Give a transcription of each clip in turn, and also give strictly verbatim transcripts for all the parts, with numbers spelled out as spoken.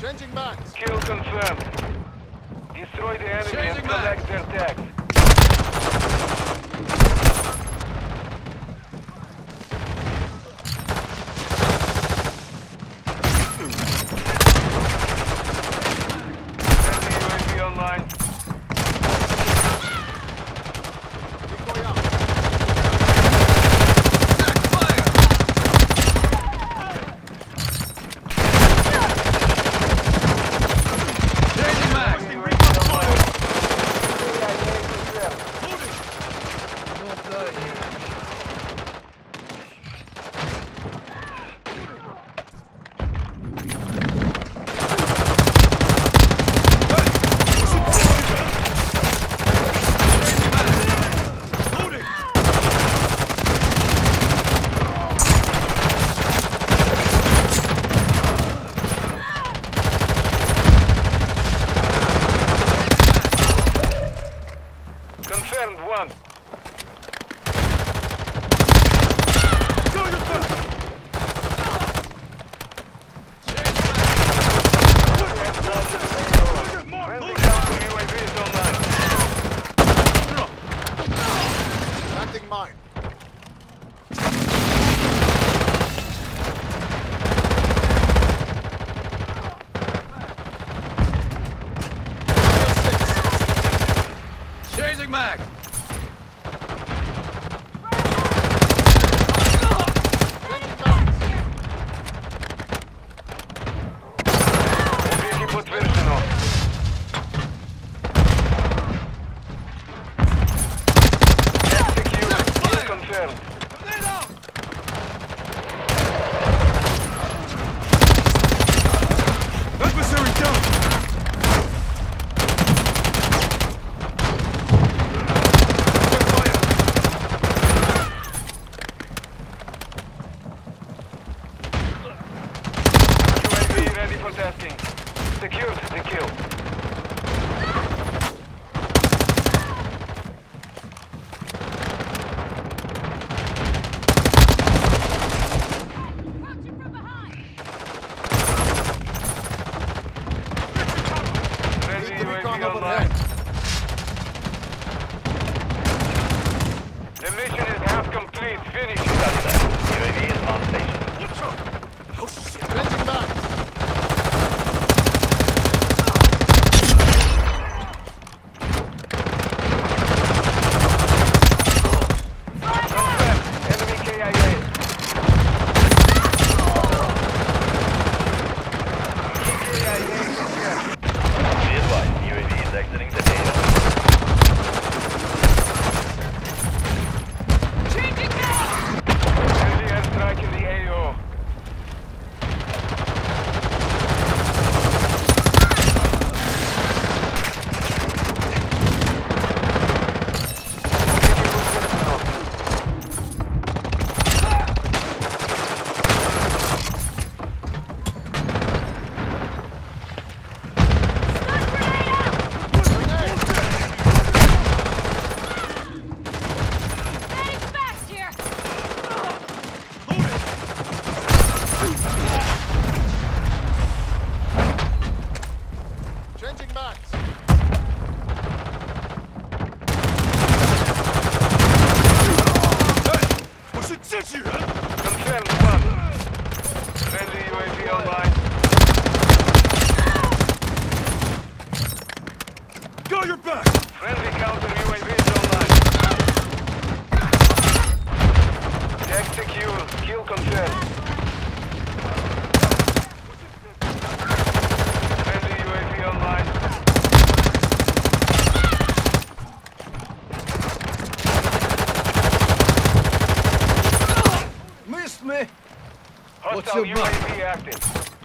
Changing mags. Kill confirmed. Destroy the enemy Changing and collect their tags. What's your U A V active.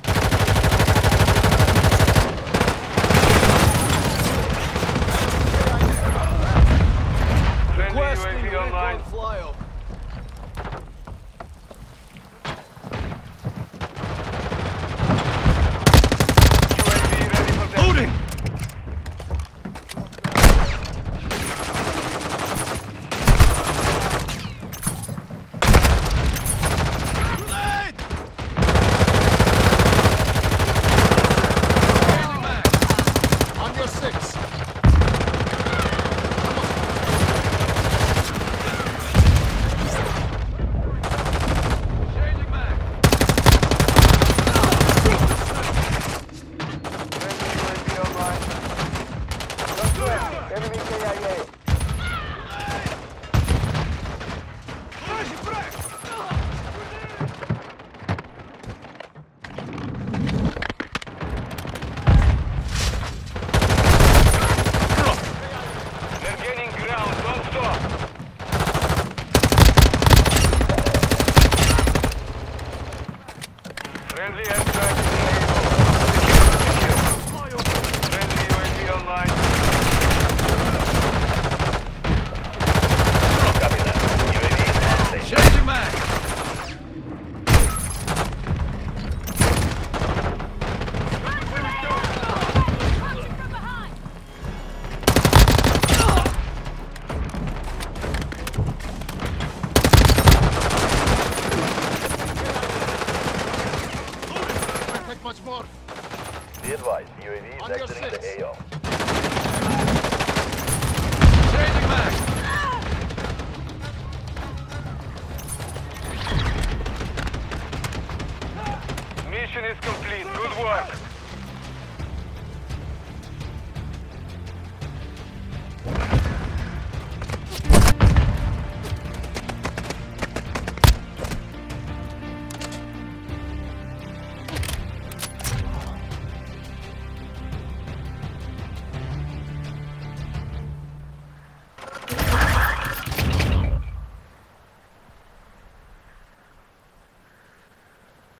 Friendly U A V online. Flyover. U A V ready for testing. Loading! A. They're gaining ground. Don't stop. Friendly airstrike in the area. Friendly U A V online. Copy that. U A V is on station. Changing mag. Much more. Be advised, U A V is On your exiting six. the A O. Changing mag. Mission is complete. Good work.